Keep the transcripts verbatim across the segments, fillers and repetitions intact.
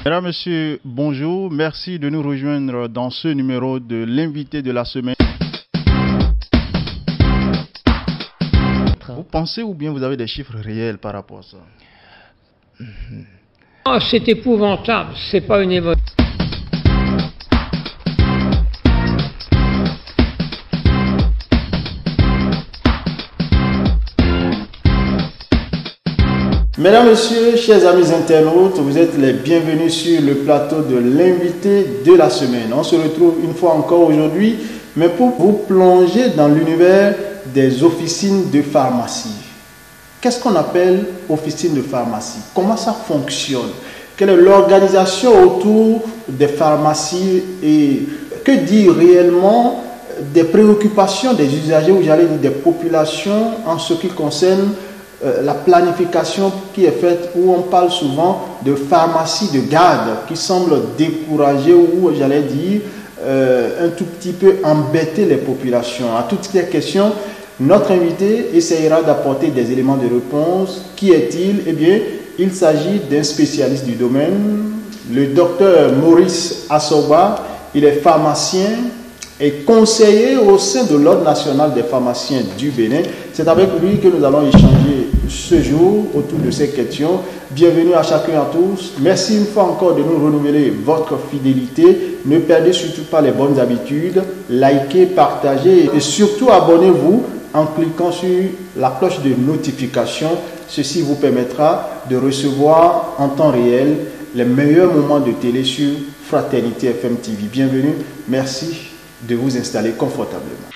Mesdames, Messieurs, bonjour. Merci de nous rejoindre dans ce numéro de l'invité de la semaine. Vous pensez ou bien vous avez des chiffres réels par rapport à ça? Oh, c'est épouvantable, c'est pas une émotion. Mesdames, Messieurs, chers amis internautes, vous êtes les bienvenus sur le plateau de l'invité de la semaine. On se retrouve une fois encore aujourd'hui, mais pour vous plonger dans l'univers des officines de pharmacie. Qu'est-ce qu'on appelle officine de pharmacie? Comment ça fonctionne? Quelle est l'organisation autour des pharmacies et que dit réellement des préoccupations des usagers ou j'allais dire des populations en ce qui concerne euh, la planification qui est faite où on parle souvent de pharmacie de garde qui semble décourager ou j'allais dire euh, un tout petit peu embêter les populations. À toutes ces questions, notre invité essayera d'apporter des éléments de réponse. Qui est-il? Eh bien, il s'agit d'un spécialiste du domaine, le docteur Maurice Assoba. Il est pharmacien et conseiller au sein de l'Ordre national des pharmaciens du Bénin. C'est avec lui que nous allons échanger ce jour autour de ces questions. Bienvenue à chacun et à tous. Merci une fois encore de nous renouveler votre fidélité. Ne perdez surtout pas les bonnes habitudes. Likez, partagez et surtout abonnez-vous en cliquant sur la cloche de notification. Ceci vous permettra de recevoir en temps réel les meilleurs moments de télé sur Fraternité F M T V. Bienvenue, merci de vous installer confortablement.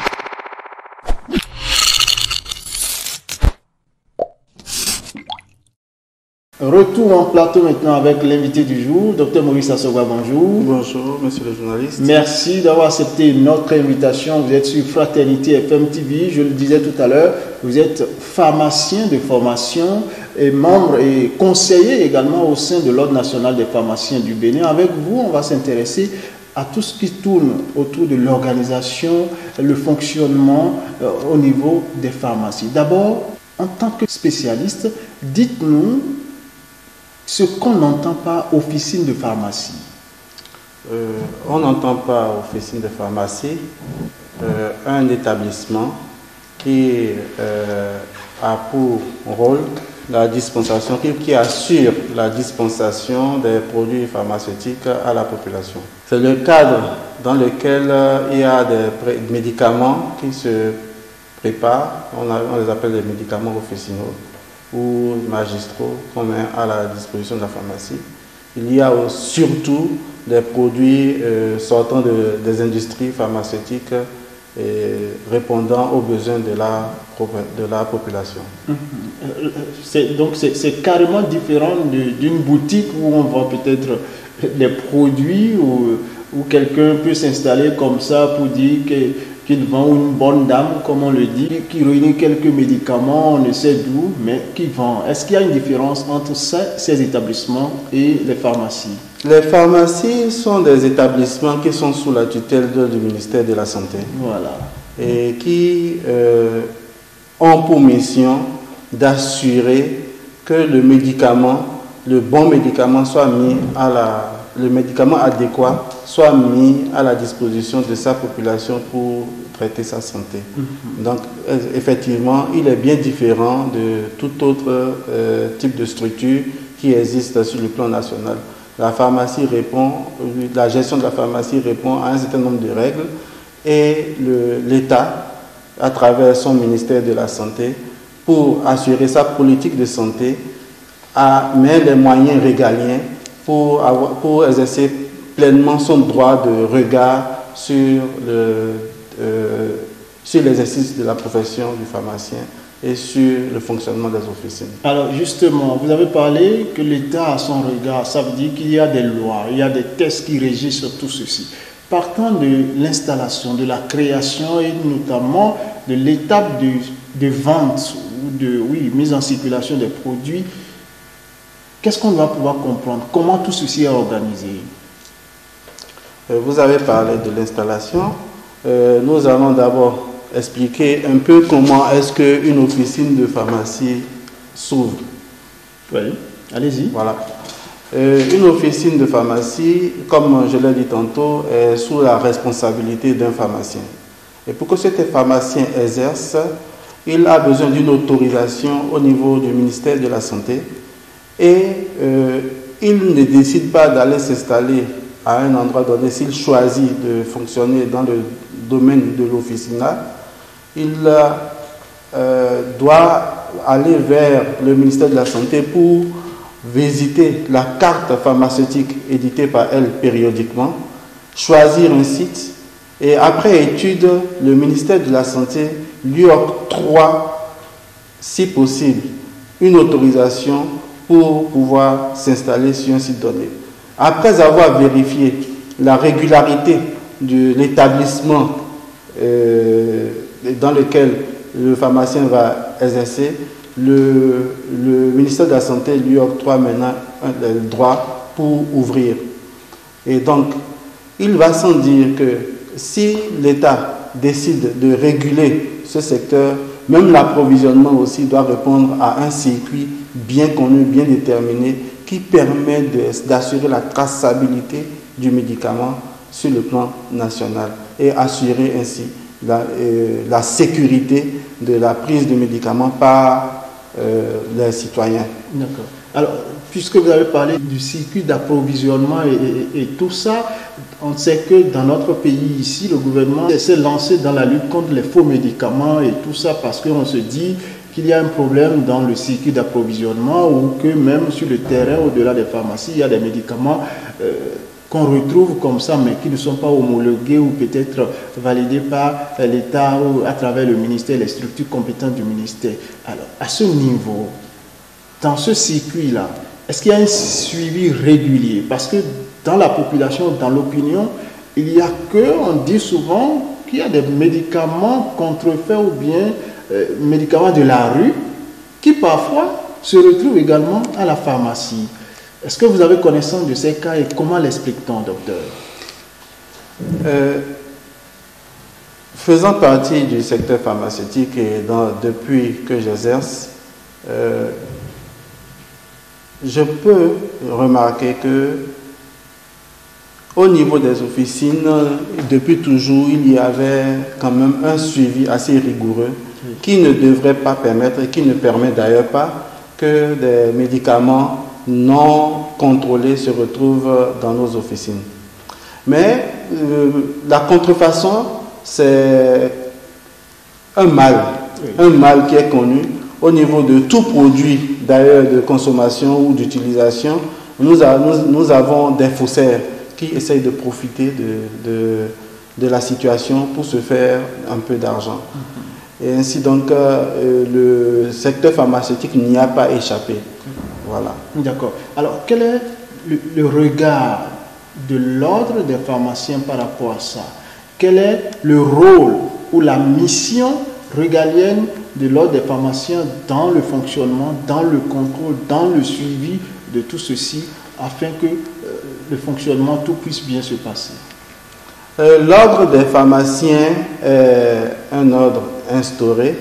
Retour en plateau maintenant avec l'invité du jour, docteur Maurice Assoba, bonjour. Bonjour, monsieur le journaliste. Merci d'avoir accepté notre invitation. Vous êtes sur Fraternité F M T V, je le disais tout à l'heure, vous êtes pharmacien de formation et membre et conseiller également au sein de l'Ordre national des pharmaciens du Bénin. Avec vous, on va s'intéresser à tout ce qui tourne autour de l'organisation, le fonctionnement euh, au niveau des pharmacies. D'abord, en tant que spécialiste, dites-nous ce qu'on n'entend pas officine de pharmacie. Euh, on n'entend pas officine de pharmacie euh, un établissement qui euh, a pour rôle la dispensation, qui, qui assure la dispensation des produits pharmaceutiques à la population. C'est le cadre dans lequel euh, il y a des médicaments qui se préparent, on, a, on les appelle des médicaments officinaux ou magistraux qu'on met à la disposition de la pharmacie. Il y a surtout des produits euh, sortant de, des industries pharmaceutiques et répondant aux besoins de la, de la population. C'est, donc c'est carrément différent d'une boutique où on vend peut-être des produits ou, où quelqu'un peut s'installer comme ça pour dire que qu'il vend une bonne dame, comme on le dit, qui réunit quelques médicaments, on ne sait d'où, mais qui vend. Est-ce qu'il y a une différence entre ces, ces établissements et les pharmacies? Les pharmacies sont des établissements qui sont sous la tutelle du ministère de la Santé. Voilà. Et qui euh, ont pour mission d'assurer que le médicament, le bon médicament soit mis à la... le médicament adéquat soit mis à la disposition de sa population pour traiter sa santé. Mm-hmm. Donc, effectivement, il est bien différent de tout autre euh, type de structure qui existe sur le plan national. La pharmacie répond, la gestion de la pharmacie répond à un certain nombre de règles et l'État, à travers son ministère de la Santé, pour assurer sa politique de santé, a mis les moyens régaliens Pour, avoir, pour exercer pleinement son droit de regard sur le, euh, sur l'exercice de la profession du pharmacien et sur le fonctionnement des officines. Alors justement, vous avez parlé que l'État a son regard, ça veut dire qu'il y a des lois, il y a des tests qui régissent sur tout ceci. Partant de l'installation, de la création et notamment de l'étape de, de vente ou de oui, mise en circulation des produits, qu'est-ce qu'on va pouvoir comprendre? Comment tout ceci est organisé? Vous avez parlé de l'installation. Euh, nous allons d'abord expliquer un peu comment est-ce qu'une officine de pharmacie s'ouvre. Oui, allez-y. Voilà. Euh, une officine de pharmacie, comme je l'ai dit tantôt, est sous la responsabilité d'un pharmacien. Et pour que cet pharmacien exerce, il a besoin d'une autorisation au niveau du ministère de la Santé et euh, il ne décide pas d'aller s'installer à un endroit donné. S'il choisit de fonctionner dans le domaine de l'officinat, il euh, doit aller vers le ministère de la Santé pour visiter la carte pharmaceutique éditée par elle périodiquement, choisir un site et après étude, le ministère de la Santé lui octroie, si possible, une autorisation pour pouvoir s'installer sur un site donné. Après avoir vérifié la régularité de l'établissement euh, dans lequel le pharmacien va exercer, le, le ministère de la Santé lui octroie maintenant le droit pour ouvrir. Et donc, il va sans dire que si l'État décide de réguler ce secteur, même l'approvisionnement aussi doit répondre à un circuit bien connu, bien déterminé, qui permet d'assurer la traçabilité du médicament sur le plan national et assurer ainsi la, euh, la sécurité de la prise de médicaments par euh, les citoyens. D'accord. Alors, puisque vous avez parlé du circuit d'approvisionnement et, et, et tout ça, on sait que dans notre pays ici, le gouvernement s'est lancé dans la lutte contre les faux médicaments et tout ça parce qu'on se dit qu'il y a un problème dans le circuit d'approvisionnement ou que même sur le terrain, au-delà des pharmacies, il y a des médicaments euh, qu'on retrouve comme ça, mais qui ne sont pas homologués ou peut-être validés par l'État ou à travers le ministère, les structures compétentes du ministère. Alors, à ce niveau, dans ce circuit-là, est-ce qu'il y a un suivi régulier? Parce que dans la population, dans l'opinion, il n'y a que, on dit souvent qu'il y a des médicaments contrefaits ou bien euh, médicaments de la rue qui parfois se retrouvent également à la pharmacie. Est-ce que vous avez connaissance de ces cas et comment l'explique-t-on, docteur? euh, Faisant partie du secteur pharmaceutique et dans, depuis que j'exerce, euh, je peux remarquer que au niveau des officines, depuis toujours, il y avait quand même un suivi assez rigoureux qui ne devrait pas permettre, et qui ne permet d'ailleurs pas que des médicaments non contrôlés se retrouvent dans nos officines. Mais euh, la contrefaçon, c'est un mal, un mal qui est connu au niveau de tout produit d'ailleurs de consommation ou d'utilisation. Nous, a, nous, nous avons des faussaires qui essayent de profiter de, de, de la situation pour se faire un peu d'argent. Et ainsi donc, euh, le secteur pharmaceutique n'y a pas échappé. Voilà. D'accord. Alors, quel est le, le regard de l'ordre des pharmaciens par rapport à ça? Quel est le rôle ou la mission régalienne de l'ordre des pharmaciens dans le fonctionnement, dans le contrôle, dans le suivi de tout ceci, afin que euh, le fonctionnement, tout puisse bien se passer? euh, L'ordre des pharmaciens est un ordre instauré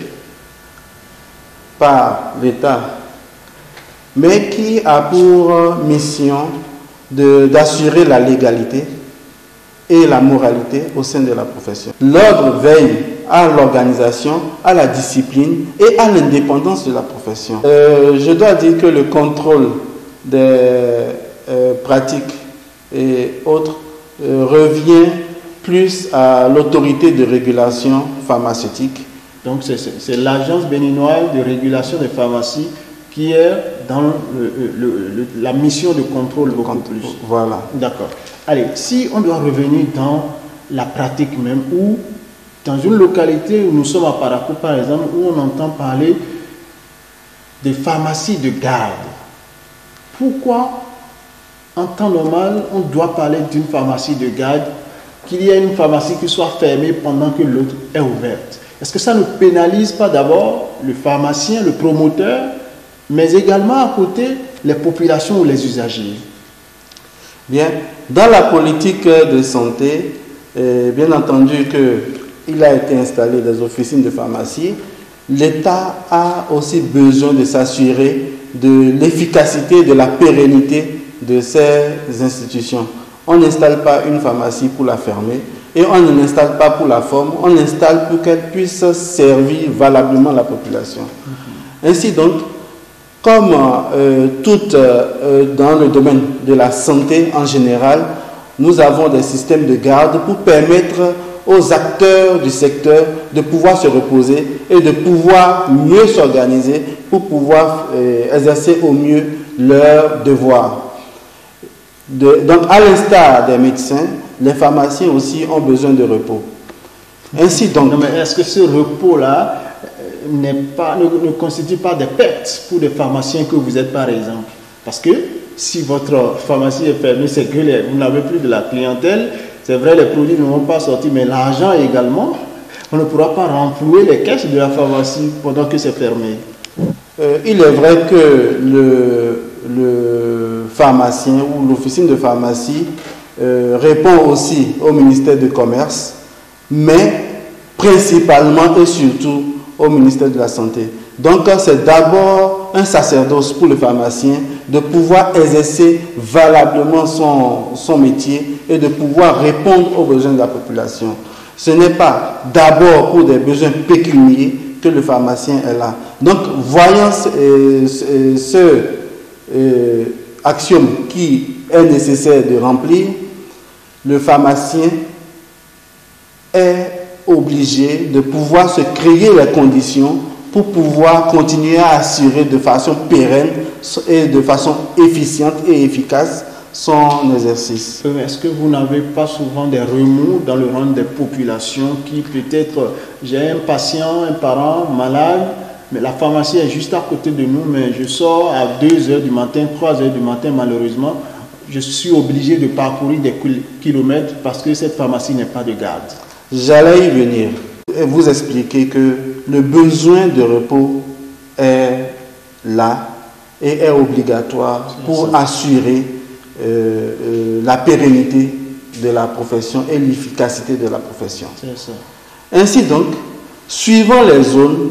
par l'État, mais qui a pour mission d'assurer la légalité et la moralité au sein de la profession. L'ordre veille à l'organisation, à la discipline et à l'indépendance de la profession. Euh, je dois dire que le contrôle des euh, pratiques et autres euh, revient plus à l'autorité de régulation pharmaceutique. Donc c'est l'Agence béninoise de régulation des pharmacies qui est dans le, le, le, la mission de contrôle beaucoup plus. Voilà. D'accord. Allez, si on doit revenir dans la pratique même, ou dans une localité où nous sommes à Parakou par exemple, où on entend parler des pharmacies de garde, pourquoi en temps normal on doit parler d'une pharmacie de garde, qu'il y ait une pharmacie qui soit fermée pendant que l'autre est ouverte? Est-ce que ça ne pénalise pas d'abord le pharmacien, le promoteur, mais également à côté les populations ou les usagers? Bien, dans la politique de santé, eh, bien entendu qu'il a été installé des officines de pharmacie, l'État a aussi besoin de s'assurer de l'efficacité, de la pérennité de ces institutions. On n'installe pas une pharmacie pour la fermer et on ne l'installe pas pour la forme, on l'installe pour qu'elle puisse servir valablement la population. Mm-hmm. Ainsi donc, comme euh, tout euh, dans le domaine de la santé en général, nous avons des systèmes de garde pour permettre aux acteurs du secteur de pouvoir se reposer et de pouvoir mieux s'organiser pour pouvoir euh, exercer au mieux leurs devoirs. De, donc, à l'instar des médecins, les pharmaciens aussi ont besoin de repos. Ainsi donc... Non, mais est-ce que ce repos-là n'est pas, ne, ne constitue pas des pertes pour les pharmaciens que vous êtes, par exemple? Parce que si votre pharmacie est fermée, c'est que les, vous n'avez plus de la clientèle. C'est vrai, les produits ne vont pas sortir, mais l'argent également. On ne pourra pas renflouer les caisses de la pharmacie pendant que c'est fermé. Euh, il est vrai que le, le pharmacien ou l'officine de pharmacie euh, répond aussi au ministère du Commerce, mais principalement et surtout au ministère de la Santé. Donc c'est d'abord un sacerdoce pour le pharmacien de pouvoir exercer valablement son, son métier et de pouvoir répondre aux besoins de la population. Ce n'est pas d'abord pour des besoins pécuniaires que le pharmacien est là. Donc voyant ce, ce, ce euh, axiome qui est nécessaire de remplir, le pharmacien est obligé de pouvoir se créer les conditions pour pouvoir continuer à assurer de façon pérenne et de façon efficiente et efficace son exercice. Est-ce que vous n'avez pas souvent des remous dans le rang des populations qui peut-être, j'ai un patient, un parent malade, mais la pharmacie est juste à côté de nous, mais je sors à deux heures du matin, trois heures du matin, malheureusement, je suis obligé de parcourir des kilomètres parce que cette pharmacie n'est pas de garde. J'allais y venir et vous expliquer que le besoin de repos est là et est obligatoire pour assurer euh, euh, la pérennité de la profession et l'efficacité de la profession. C'est ça. Ainsi donc, suivant les zones,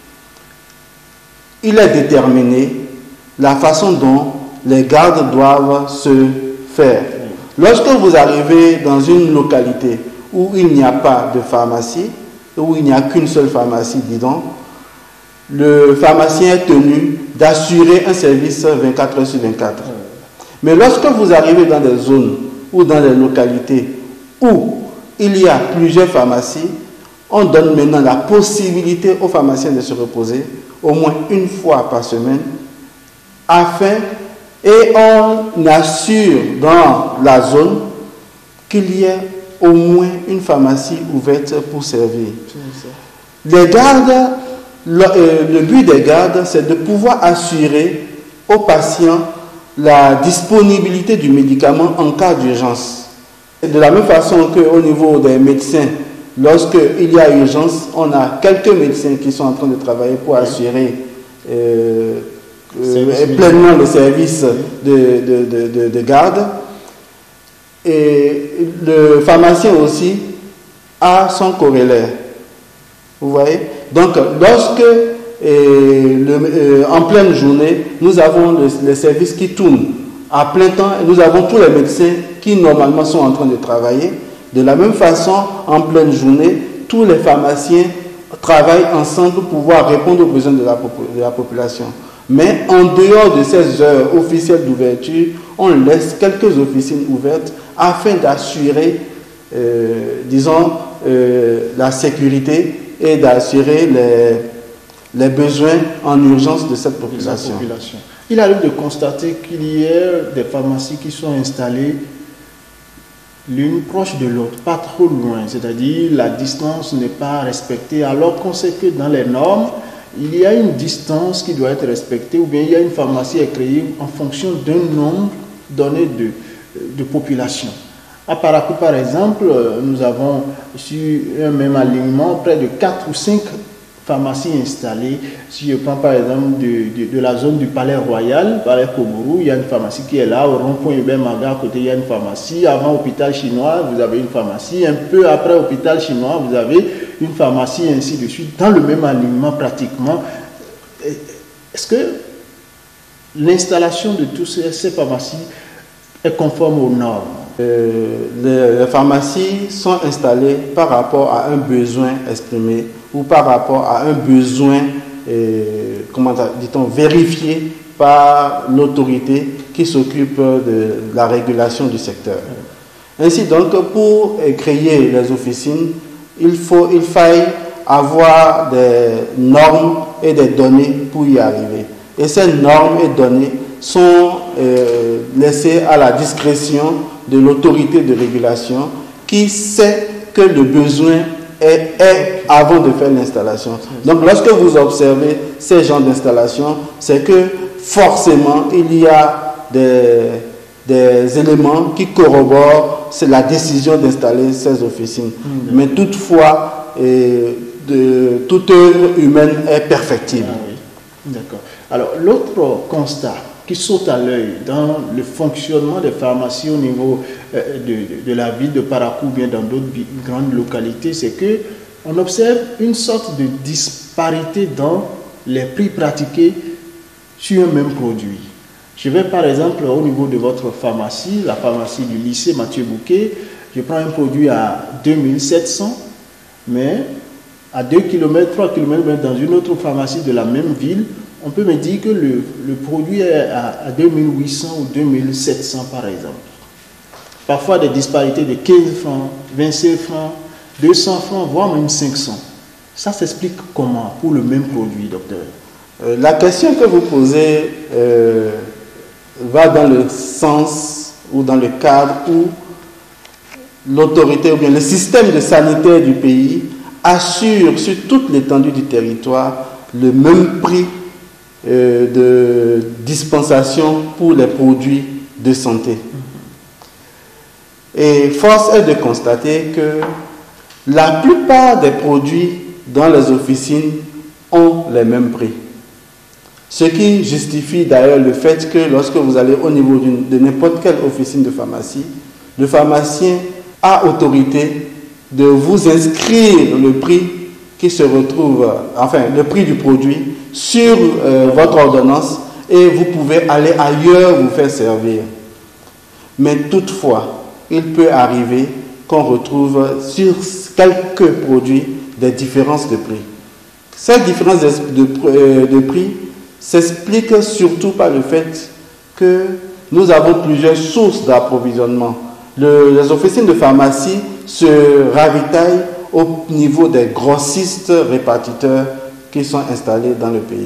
il est déterminé la façon dont les gardes doivent se faire. Lorsque vous arrivez dans une localité où il n'y a pas de pharmacie, où il n'y a qu'une seule pharmacie, disons, le pharmacien est tenu d'assurer un service vingt-quatre heures sur vingt-quatre. Mais lorsque vous arrivez dans des zones ou dans des localités où il y a plusieurs pharmacies, on donne maintenant la possibilité aux pharmaciens de se reposer au moins une fois par semaine afin et on assure dans la zone qu'il y ait au moins une pharmacie ouverte pour servir. Les gardes, le, euh, le but des gardes, c'est de pouvoir assurer aux patients la disponibilité du médicament en cas d'urgence. De la même façon qu'au niveau des médecins, lorsqu'il y a urgence, on a quelques médecins qui sont en train de travailler pour assurer euh, euh, pleinement le service de, de, de, de, de garde. Et le pharmacien aussi a son corrélaire. Vous voyez? Donc, lorsque, et le, euh, en pleine journée, nous avons le, les services qui tournent à plein temps, et nous avons tous les médecins qui normalement sont en train de travailler. De la même façon, en pleine journée, tous les pharmaciens travaillent ensemble pour pouvoir répondre aux besoins de la, de la population. Mais en dehors de ces heures officielles d'ouverture, on laisse quelques officines ouvertes afin d'assurer, euh, disons, euh, la sécurité et d'assurer les, les besoins en urgence de cette population. population. Il arrive de constater qu'il y a des pharmacies qui sont installées l'une proche de l'autre, pas trop loin, c'est-à-dire la distance n'est pas respectée, alors qu'on sait que dans les normes, il y a une distance qui doit être respectée, ou bien il y a une pharmacie à créer en fonction d'un nombre donné de, de population. À Parakou, par exemple, nous avons sur un même alignement près de quatre ou cinq pharmacies installées. Si je prends par exemple de, de, de la zone du Palais Royal, Palais Kobourou, il y a une pharmacie qui est là. Au rond-point Hubert Maga, à côté, il y a une pharmacie. Avant Hôpital Chinois, vous avez une pharmacie. Un peu après Hôpital Chinois, vous avez une pharmacie, et ainsi de suite, dans le même alignement pratiquement. Est-ce que l'installation de toutes ces, ces pharmacies est conforme aux normes? euh, les, les pharmacies sont installées par rapport à un besoin exprimé ou par rapport à un besoin, euh, comment dit-on, vérifié par l'autorité qui s'occupe de la régulation du secteur. Ainsi donc, pour créer les officines, il faut, il faille avoir des normes et des données pour y arriver. Et ces normes et données sont euh, laissées à la discrétion de l'autorité de régulation qui sait que le besoin est, est avant de faire l'installation. Donc lorsque vous observez ces genres d'installation, c'est que forcément il y a des, des éléments qui corroborent c'est la décision d'installer ces officines. Mmh. Mais toutefois, euh, de, toute œuvre humaine est perfectible. Ah, oui. D'accord. Alors l'autre constat qui saute à l'œil dans le fonctionnement des pharmacies au niveau euh, de, de la ville de Parakou ou bien dans d'autres grandes localités, c'est que on observe une sorte de disparité dans les prix pratiqués sur un même produit. Je vais par exemple au niveau de votre pharmacie, la pharmacie du lycée Mathieu Bouquet, je prends un produit à deux mille sept cents, mais à deux kilomètres, trois kilomètres dans une autre pharmacie de la même ville, on peut me dire que le, le produit est à, à deux mille huit cents ou deux mille sept cents par exemple. Parfois des disparités de quinze francs, vingt-cinq francs, deux cents francs, voire même cinq cents. Ça s'explique comment pour le même produit, docteur? euh, La question que vous posez euh, va dans le sens ou dans le cadre où l'autorité ou bien le système de sanitaire du pays assure sur toute l'étendue du territoire le même prix euh, de dispensation pour les produits de santé. Et force est de constater que la plupart des produits dans les officines ont les mêmes prix. Ce qui justifie d'ailleurs le fait que lorsque vous allez au niveau de n'importe quelle officine de pharmacie, le pharmacien a autorité de vous inscrire le prix qui se retrouve, enfin le prix du produit sur euh, votre ordonnance et vous pouvez aller ailleurs vous faire servir. Mais toutefois, il peut arriver qu'on retrouve sur quelques produits des différences de prix. Cette différence de, de, de prix s'explique surtout par le fait que nous avons plusieurs sources d'approvisionnement. Le, les officines de pharmacie se ravitaillent au niveau des grossistes répartiteurs qui sont installés dans le pays.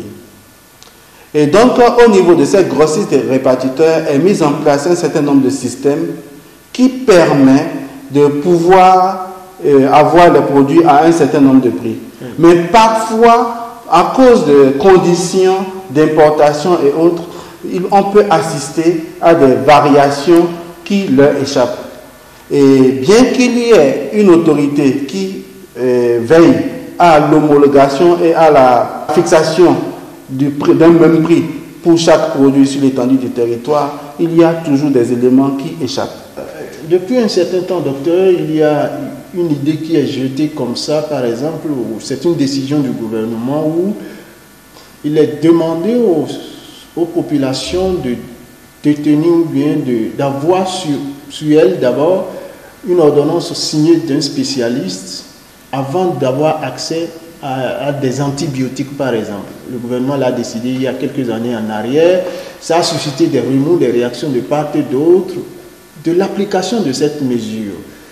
Et donc, au niveau de ces grossistes répartiteurs, est mis en place un certain nombre de systèmes qui permet de pouvoir euh, avoir les produits à un certain nombre de prix. Mais parfois, à cause de conditions d'importation et autres, on peut assister à des variations qui leur échappent. Et bien qu'il y ait une autorité qui euh, veille à l'homologation et à la fixation d'un même prix pour chaque produit sur l'étendue du territoire, il y a toujours des éléments qui échappent. Depuis un certain temps, docteur, il y a une idée qui est jetée comme ça, par exemple, c'est une décision du gouvernement où il est demandé aux, aux populations de détenir ou bien d'avoir sur, sur elles d'abord une ordonnance signée d'un spécialiste avant d'avoir accès à, à des antibiotiques, par exemple. Le gouvernement l'a décidé il y a quelques années en arrière. Ça a suscité des remous, des réactions de part et d'autre de l'application de cette mesure.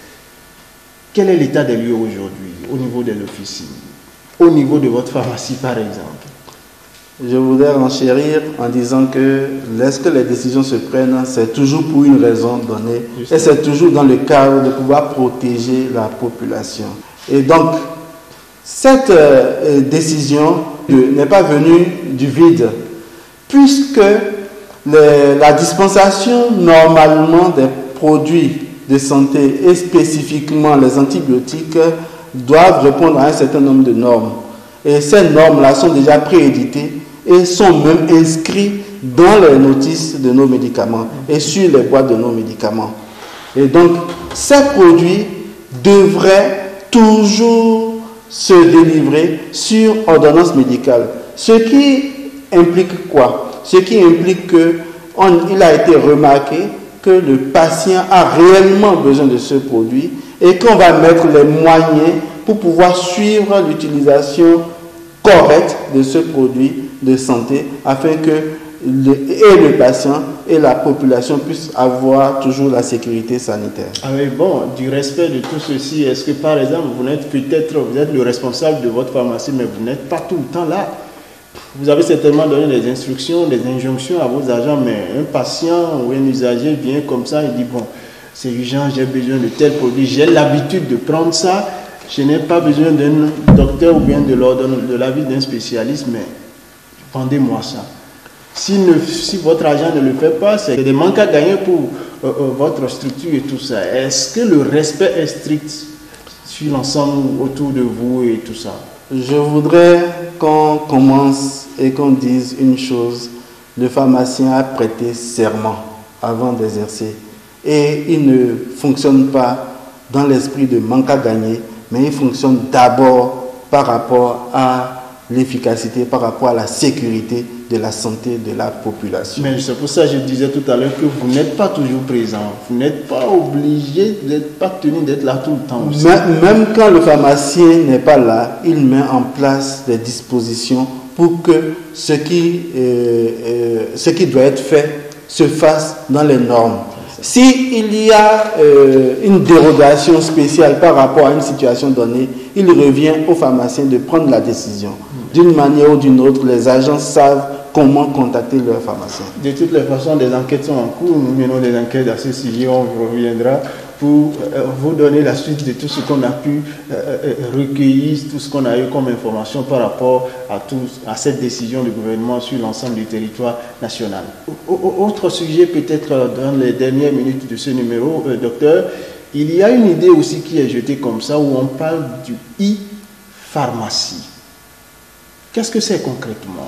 Quel est l'état des lieux aujourd'hui au niveau des officines, au niveau de votre pharmacie, par exemple? Je voudrais renchérir en disant que lorsque les décisions se prennent, c'est toujours pour une raison donnée. Justement. Et c'est toujours dans le cadre de pouvoir protéger la population. Et donc, cette euh, décision n'est pas venue du vide, puisque les, la dispensation normalement des produits de santé et spécifiquement les antibiotiques doivent répondre à un certain nombre de normes. Et ces normes-là sont déjà prééditées et sont même inscrits dans les notices de nos médicaments et sur les boîtes de nos médicaments. Et donc, ces produits devraient toujours se délivrer sur ordonnance médicale. Ce qui implique quoi? Ce qui implique qu'il a été remarqué que le patient a réellement besoin de ce produit et qu'on va mettre les moyens pour pouvoir suivre l'utilisation correcte de ce produit de santé afin que le, et le patient et la population puissent avoir toujours la sécurité sanitaire. Ah oui, bon, du respect de tout ceci, est-ce que par exemple, vous n'êtes peut-être, vous êtes le responsable de votre pharmacie, mais vous n'êtes pas tout le temps là. Vous avez certainement donné des instructions, des injonctions à vos agents, mais un patient ou un usager vient comme ça, il dit, bon, c'est urgent, j'ai besoin de tel produit, j'ai l'habitude de prendre ça, je n'ai pas besoin d'un docteur ou bien de de l'avis d'un spécialiste, mais vendez-moi ça. Si, ne, si votre agent ne le fait pas, c'est des manques à gagner pour euh, euh, votre structure et tout ça. Est-ce que le respect est strict sur l'ensemble autour de vous et tout ça? Je voudrais qu'on commence et qu'on dise une chose. Le pharmacien a prêté serment avant d'exercer. Et il ne fonctionne pas dans l'esprit de manque à gagner, mais il fonctionne d'abord par rapport à l'efficacité, par rapport à la sécurité de la santé de la population. Mais c'est pour ça que je disais tout à l'heure que vous n'êtes pas toujours présent. Vous n'êtes pas obligé, vous n'êtes pas tenu d'être là tout le temps aussi. Même quand le pharmacien n'est pas là, il met en place des dispositions pour que ce qui, euh, euh, ce qui doit être fait se fasse dans les normes. S'il y a euh, une dérogation spéciale par rapport à une situation donnée, il revient au pharmacien de prendre la décision. D'une manière ou d'une autre, les agents savent comment contacter leur pharmacien. De toutes les façons, des enquêtes sont en cours. Nous menons des enquêtes à ce sujet. On reviendra pour euh, vous donner la suite de tout ce qu'on a pu euh, recueillir, tout ce qu'on a eu comme information par rapport à, tout, à cette décision du gouvernement sur l'ensemble du territoire national. Autre sujet, peut-être dans les dernières minutes de ce numéro, euh, docteur, il y a une idée aussi qui est jetée comme ça où on parle du e-pharmacie. Qu'est-ce que c'est concrètement?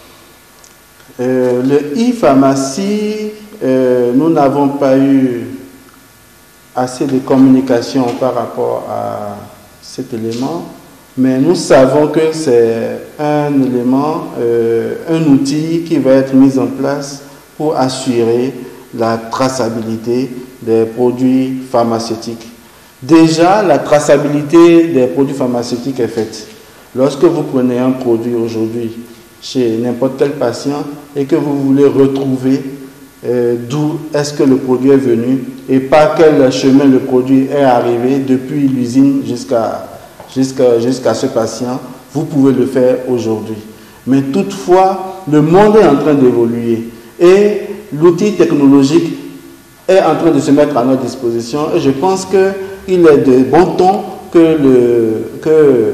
euh, Le e-pharmacie, euh, nous n'avons pas eu assez de communication par rapport à cet élément, mais nous savons que c'est un élément, euh, un outil qui va être mis en place pour assurer la traçabilité des produits pharmaceutiques. Déjà, la traçabilité des produits pharmaceutiques est faite. Lorsque vous prenez un produit aujourd'hui chez n'importe quel patient et que vous voulez retrouver euh, d'où est-ce que le produit est venu et par quel chemin le produit est arrivé depuis l'usine jusqu'à jusqu'à jusqu'à ce patient, vous pouvez le faire aujourd'hui. Mais toutefois, le monde est en train d'évoluer et l'outil technologique est en train de se mettre à notre disposition et je pense qu'il est de bon ton que le, que,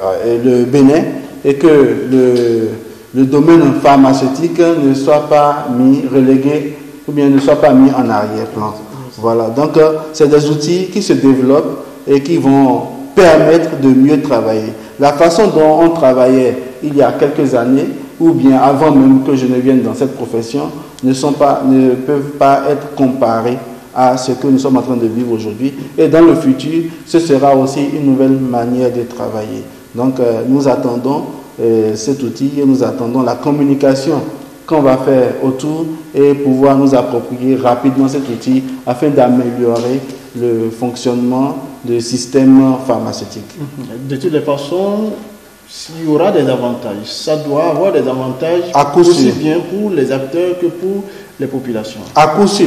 le Bénin et que le, le domaine pharmaceutique ne soit pas mis, relégué ou bien ne soit pas mis en arrière-plan. Voilà, donc c'est des outils qui se développent et qui vont permettre de mieux travailler. La façon dont on travaillait il y a quelques années, ou bien avant même que je ne vienne dans cette profession, ne, sont pas, ne peuvent pas être comparés à ce que nous sommes en train de vivre aujourd'hui. Et dans le futur, ce sera aussi une nouvelle manière de travailler. Donc euh, nous attendons euh, cet outil et nous attendons la communication qu'on va faire autour et pouvoir nous approprier rapidement cet outil afin d'améliorer le fonctionnement du système pharmaceutique. De toutes les façons, il y aura des avantages. Ça doit avoir des avantages aussi bien pour les acteurs que pour les populations. À coup sûr,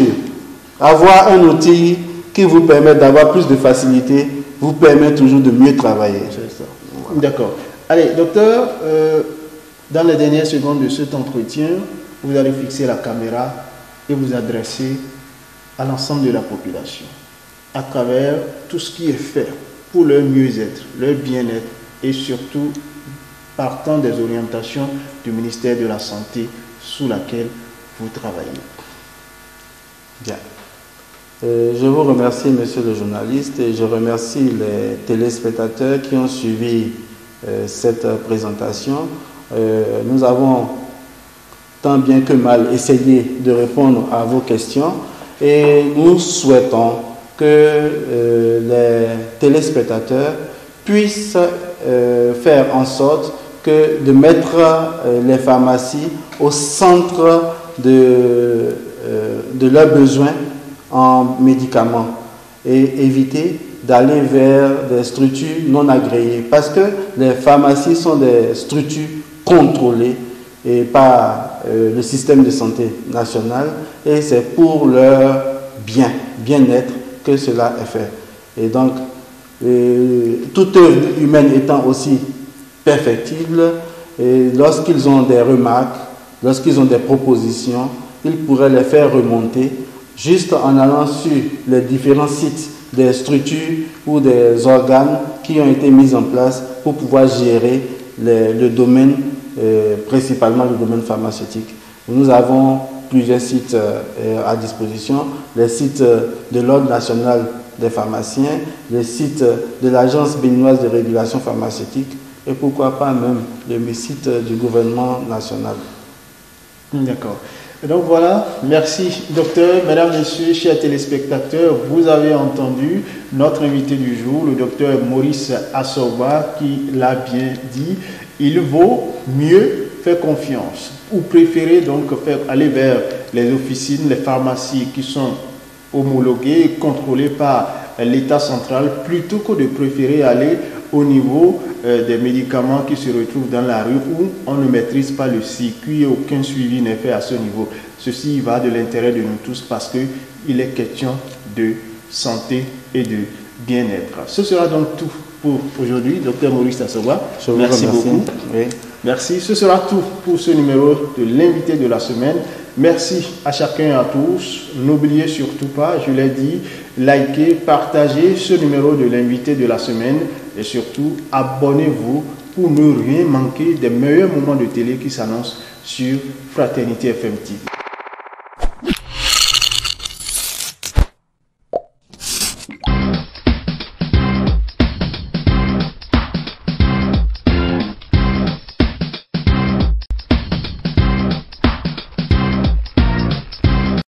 avoir un outil qui vous permet d'avoir plus de facilité vous permet toujours de mieux travailler. C'est ça. Voilà. D'accord. Allez, docteur, euh, dans les dernières secondes de cet entretien, vous allez fixer la caméra et vous adresser à l'ensemble de la population à travers tout ce qui est fait pour leur mieux-être, leur bien-être et surtout partant des orientations du ministère de la Santé sous laquelle vous travaillez. Bien. Euh, je vous remercie, monsieur le journaliste, et je remercie les téléspectateurs qui ont suivi euh, cette présentation. Euh, nous avons tant bien que mal essayé de répondre à vos questions et nous souhaitons que euh, les téléspectateurs puissent euh, faire en sorte que de mettre euh, les pharmacies au centre de, euh, de leurs besoins en médicaments et éviter d'aller vers des structures non agréées, parce que les pharmacies sont des structures contrôlées et par euh, le système de santé national, et c'est pour leur bien, bien-être que cela est fait. Et donc, euh, toute œuvre humaine étant aussi perfectible, et lorsqu'ils ont des remarques, lorsqu'ils ont des propositions, ils pourraient les faire remonter juste en allant sur les différents sites des structures ou des organes qui ont été mis en place pour pouvoir gérer les, le domaine, euh, principalement le domaine pharmaceutique. Nous avons plusieurs sites euh, à disposition, les sites de l'Ordre national des pharmaciens, les sites de l'Agence béninoise de régulation pharmaceutique et pourquoi pas même le site du gouvernement national. D'accord. Donc voilà, merci docteur. Mesdames, messieurs, chers téléspectateurs, vous avez entendu notre invité du jour, le docteur Maurice Assoba, qui l'a bien dit. Il vaut mieux faire confiance ou préférer donc faire aller vers les officines, les pharmacies qui sont homologuées et contrôlées par l'État central plutôt que de préférer aller au niveau euh, des médicaments qui se retrouvent dans la rue où on ne maîtrise pas le circuit et aucun suivi n'est fait à ce niveau. Ceci va de l'intérêt de nous tous parce qu'il est question de santé et de bien-être. Ce sera donc tout pour aujourd'hui. Docteur Maurice Assoba, merci beaucoup. Oui. Merci. Ce sera tout pour ce numéro de l'invité de la semaine. Merci à chacun et à tous. N'oubliez surtout pas, je l'ai dit, likez, partagez ce numéro de l'invité de la semaine et surtout abonnez-vous pour ne rien manquer des meilleurs moments de télé qui s'annoncent sur Fraternité F M T V.